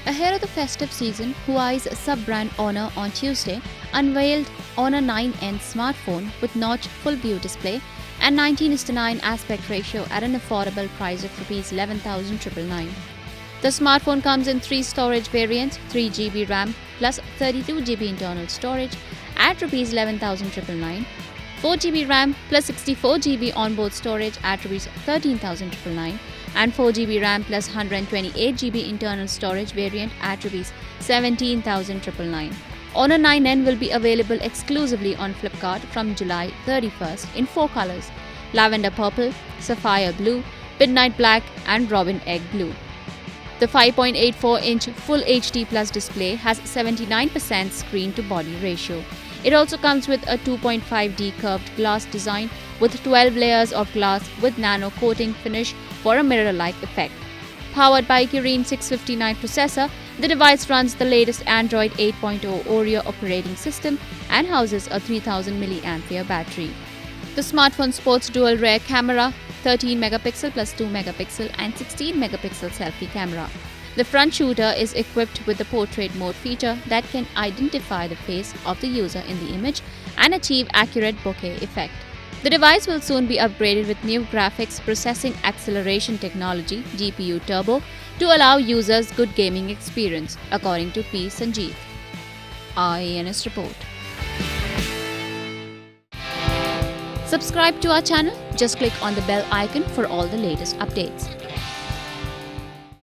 Ahead of the festive season, Huawei's sub-brand Honor on Tuesday unveiled Honor 9N smartphone with notch full view display and 19:9 aspect ratio at an affordable price of Rs 11,999. The smartphone comes in 3 storage variants, 3GB RAM plus 32GB internal storage at Rs 11,999, 4GB RAM plus 64GB onboard storage at Rs 13,999, and 4GB RAM plus 128GB internal storage variant at Rs 17,999. Honor 9N will be available exclusively on Flipkart from July 31st in 4 colors: lavender purple, sapphire blue, midnight black, and robin egg blue. The 5.84-inch Full HD Plus display has 79% screen-to-body ratio. It also comes with a 2.5D curved glass design with 12 layers of glass with nano coating finish for a mirror-like effect. Powered by Kirin 659 processor, the device runs the latest Android 8.0 Oreo operating system and houses a 3000 mAh battery. The smartphone sports dual rear camera, 13 megapixel plus 2 megapixel and 16 megapixel selfie camera. The front shooter is equipped with the portrait mode feature that can identify the face of the user in the image and achieve accurate bokeh effect. The device will soon be upgraded with new graphics processing acceleration technology (GPU Turbo) to allow users good gaming experience, according to P Sanjeev. IANS report. Subscribe to our channel. Just click on the bell icon for all the latest updates.